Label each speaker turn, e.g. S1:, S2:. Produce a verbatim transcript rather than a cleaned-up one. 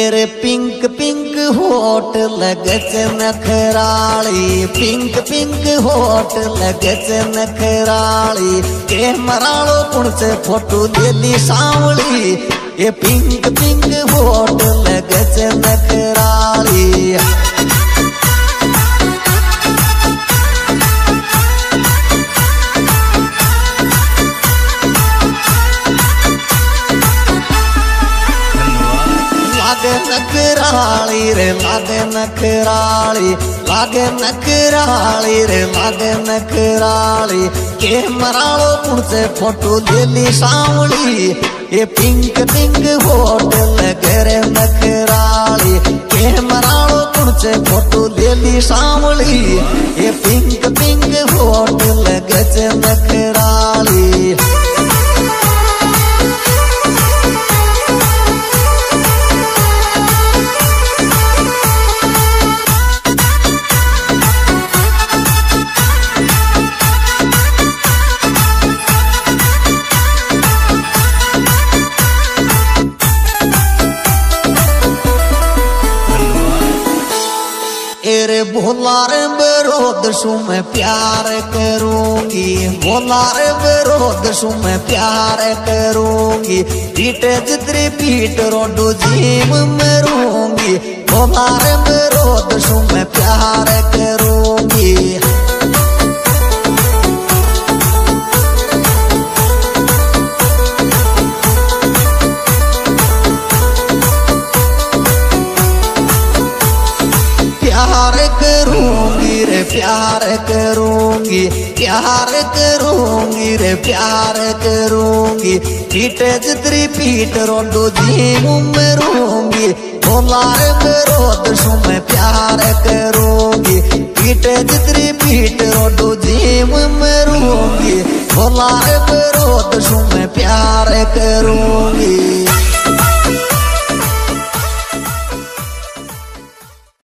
S1: रे pink pink होट लगच नखराली, pink pink होट लगच नखराली, के मरालो पुण से फोटो देली सांवली। ये पिंक पिंक होट लगच नखराली। लागे नखराली रे लागे नखराली, लागे नखराली रे लागे नखराली, के मरालो पुण से फोटो देली सांवली। ये पिंक पिंक होट लगे रे नखराली, के मरालो पुण से फोटो देली सांवली। ये पिंक पिंक होट लगे से नखराली। रे भोला रे विरोध सु मैं प्यार करूंगी, भोला रे विरोध सु मैं प्यार करूंगी, पीट जितरी पीट रोडो जीव मरूंगी। भोला रे विरोध सु मैं प्यार करूंगी। प्यार करूंगी रे प्यार करूंगी, प्यार करूंगी रे प्यार करूंगी, पीट जितरी पीट रोडो जीव मरूंगी। भोला रे विरोध सु मैं प्यार करूंगी, पीट जितरी पीट रोडो जीव मरूंगी। भोला रे विरोध सु मैं प्यार करूंगी।